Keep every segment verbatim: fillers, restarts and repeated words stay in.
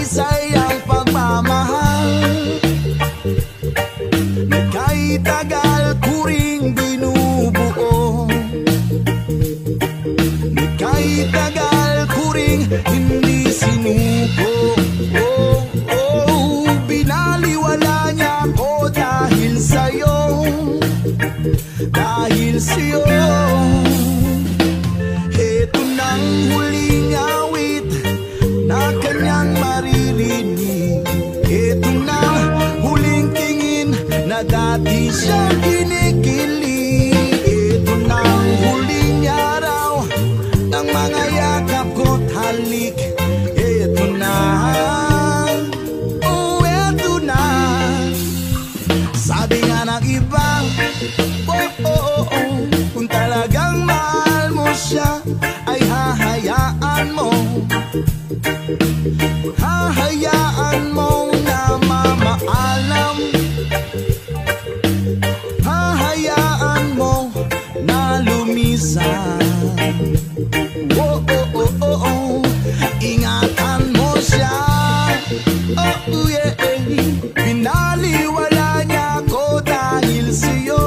saysay ang pagmamahal na kahit tagal ko ring binubuo, na kahit tagal ko ring hindi sinuko. Oh, oh, binaliwala niya ako dahil sa'yo, dahil sa'yo. Heto nang huling awit na kanyang maririnig. Heto na huling tingin na dati siyang kinikilig. Heto na huling araw ng mga yakap ko't halik. Heto na, oh heto na. Sabi nga ng iba, oh oh oh oh, kung talagang mahal mo siya ay hahayaan mo, hahayaan mo na mamaalam, hahayaan mo na lumisan. Oh oh oh oh oh, ingatan mo siya. Oh yeah, pinaliwala niya ako dahil sa'yo,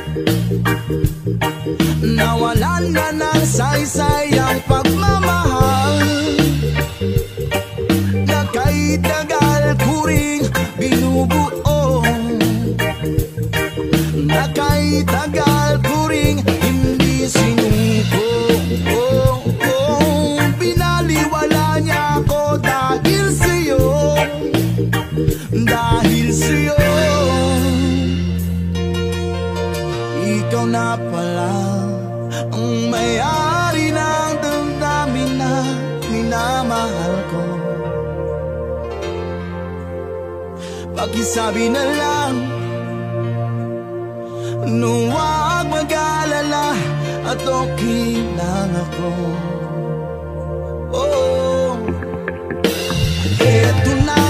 nawalan na ng saysay ang pagmamahal na kahit tagal ko ring binubuo, na kahit tagal ko ring hindi sinuko. Oh, oh, binaliwala niya ako dahil sa'yo, dahil sa'yo. Ikaw na pala ang may-ari ng damdamin na minamahal ko. Pakisabi na lang, nung huwag mag-alala at okay lang ako. Oh, eto na